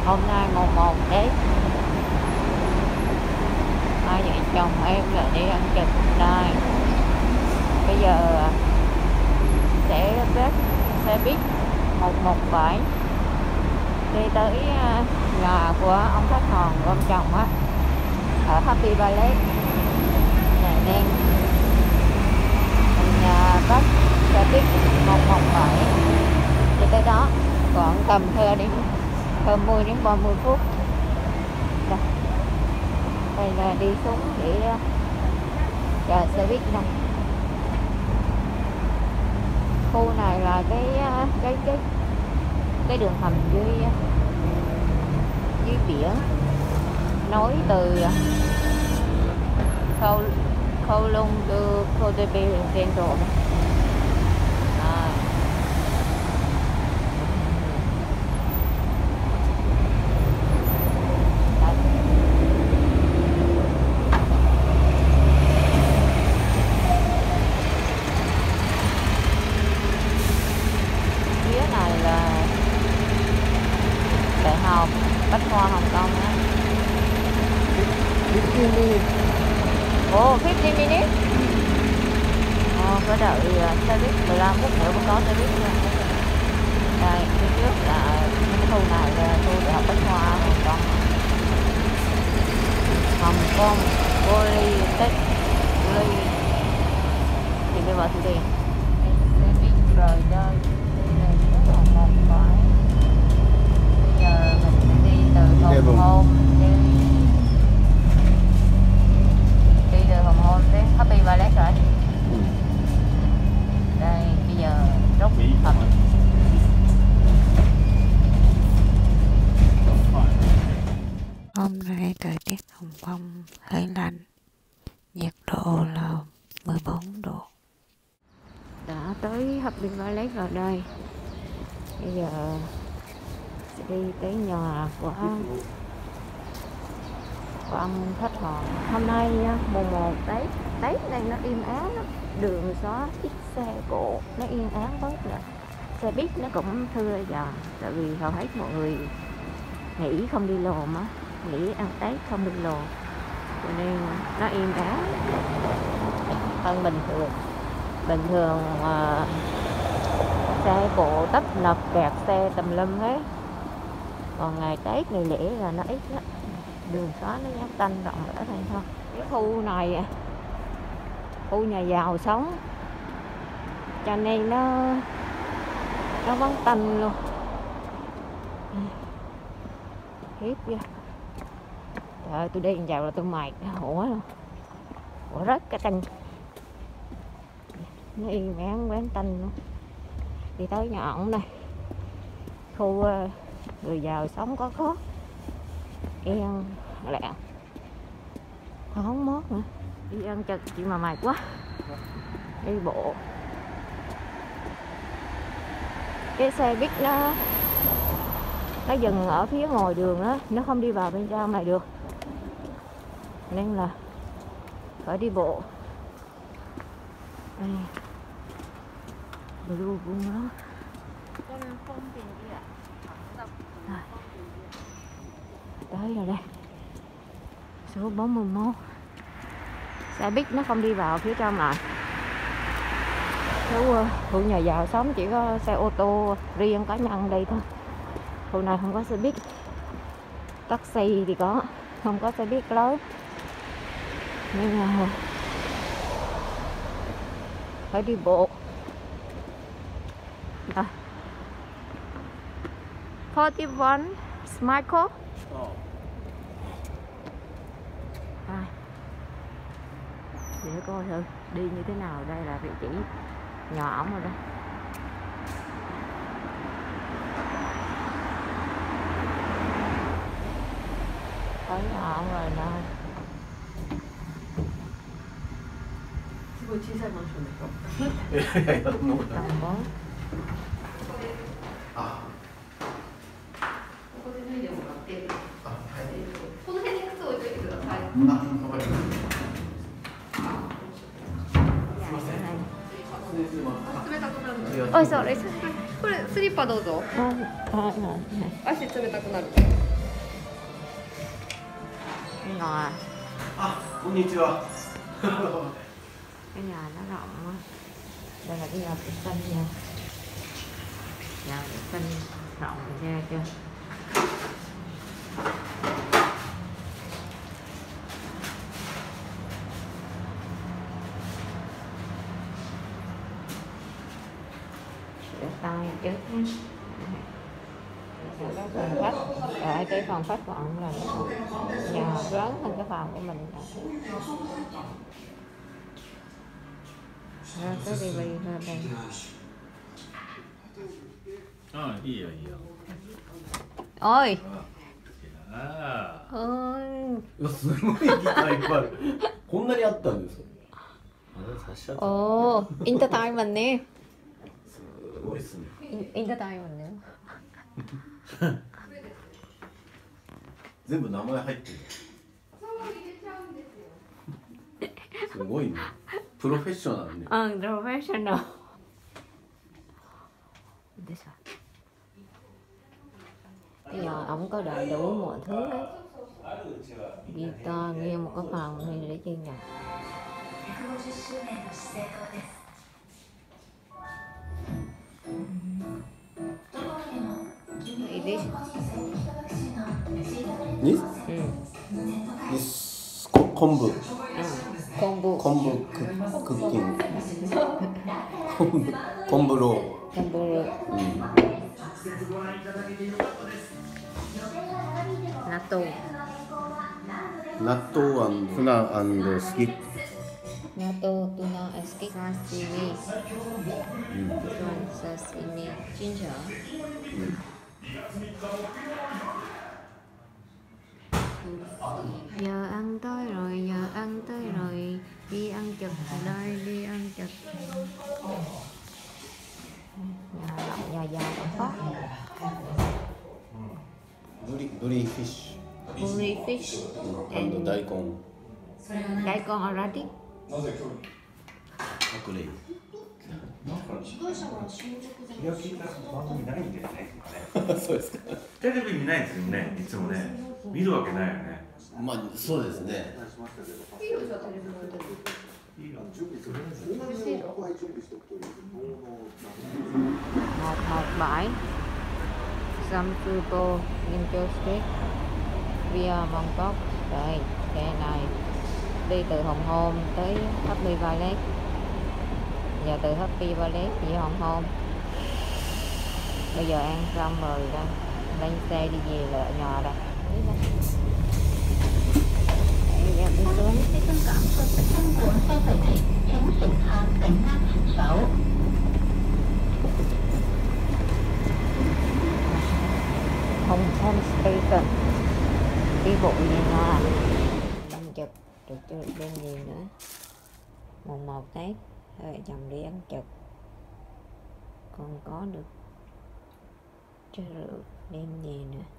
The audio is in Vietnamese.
Hôm nay mùng 1 Tết, hai vợ chồng em là đi ăn trực đây. Bây giờ sẽ bắt xe buýt 117 đi tới nhà của ông khách hàng của ông chồng á, ở Happy Valley này, nên mình bắt xe buýt 117 đi tới đó, còn tầm hơn 10 đến 30 phút. Đây là đi xuống để chờ xe buýt này. Khu này là cái đường hầm dưới biển, nối từ Kowloon to Koh Tao Central. Đại học Bách Khoa Hồng Kông á. 15 minutes. Ồ, 15 minutes. Phải đợi xe buýt 15 phút nữa mới có xe buýt nha. Đây, phía trước là cái khu này là khu Đại học Bách Khoa Hồng Kông. Hồng Kông Polytechnic. Thì bây giờ thì đi. Xe buýt rời đây. Bây giờ mình sẽ đi từ Hồng Hôn đi từ Hồng Hôn đến Happy Valley rồi. Đây bây giờ rút thật. Hôm nay thời tiết Hồng Kông hơi lạnh, nhiệt độ là 14 độ. Đã tới Happy Valley rồi đây. Bây giờ sẽ đi tới nhà của ông khách hàng. Hôm nay mùng 1 Tết này nó im ắng lắm, đường xá ít xe cộ, nó yên ắng bớt rồi. Xe buýt nó cũng thưa dần, tại vì hầu hết mọi người nghỉ không đi lồn á, nghỉ ăn Tết không đi lồn, cho nên nó im ắng hơn bình thường. Bình thường xe cộ tấp nập kẹt xe tùm lum hết, còn ngày Tết ngày lễ là nó ít lắm, đường xá nó nhát tanh rộng rãi thôi thôi. Cái khu này khu nhà giàu sống, cho nên nó vắng tanh luôn. Khiếp kìa. Trời ơi, tôi đi vào là tôi mệt hủa luôn, hủa rất cái tanh, nó yên ắng bán tanh luôn. Đi tới nhà ổng này, khu người giàu sống có khó, yên lặng, không mốt nữa. Đi ăn trực chị mà mệt quá, đi bộ. Cái xe buýt nó dừng ở phía ngoài đường đó, nó không đi vào bên trong này được, nên là phải đi bộ. Đây, blue của nó. Tới rồi đây, số 41. Xe buýt nó không đi vào phía trong lại. Khu nhà giàu sống chỉ có xe ô tô riêng cá nhân đây thôi. Khu này không có xe buýt. Taxi thì có, không có xe buýt lớn, nên là phải đi bộ. Rồi. 41 Michael. Để coi thử đi như thế nào. Đây là vị trí nhà ổng rồi đây. Tới nhà ổng rồi nè. Tầm 4. あ、そうです。これスリッパどうぞ。足冷たくなる。 ngò. あ、こんにちは。 Cái nhà nó rộng á. Đây là cái nhà vệ sinh nha. Nhà vệ sinh rộng ra chưa? Rửa tay trước nha. Cái phòng khách, ở cái phòng khách của ông là nhà lớn hơn cái phòng của mình. Ra cái tivi hơn đây. あ、いいよいいよ。 Ôi, ああ。 ôi, うわ、すごいギターいっぱいある。こんなにあったんですか。あれ差しちゃった。 ồ, entertainment nè, すごいっすね。 entertainment nè. 全部名前入ってる。すごいね。プロフェッショナルね。 Professional. Để sao? Bây giờ ông có đầy đủ mọi thứ đấy. Guitar, nguyên một cái phòng này để chơi nhạc. It is. に？ 昆布。 Combo. 昆布クッキング。昆布ロー。 Combo. 納豆。 納豆ツナスキ。 納豆、tuna, escape, sashimi, prawn sashimi, ginger. Giờ ăn tới rồi, giờ ăn tới rồi, đi ăn chật đây, đi ăn chật. Nhà giàu còn khó. ブリフィッシ Curry fish ュ、大根、 大根 already. 白レイ。 それを聞いた番組ないんだよね。 そうですか。 テレビ見ないんですよね、いつもね。見るわけないよね。 まあそうですね。 117 Samsuto Ninja Street via Bangkok. Đây, xe này đi từ Hồng Hôn tới Happy Valley. Giờ từ Happy Valley đi Hồng Hôn. Bây giờ ăn xong rồi đây, lên xe đi về lại nhà đây. Bây giờ đi xuống. 香港作為中國消費地，請乘客緊握扶手。 Hong Station đi bộ về nhà. Ăn chật rồi chưa được đem gì nữa. Mùng 1 Tết hai vợ chồng đi ăn chật, còn có được chai rượu đem gì nữa.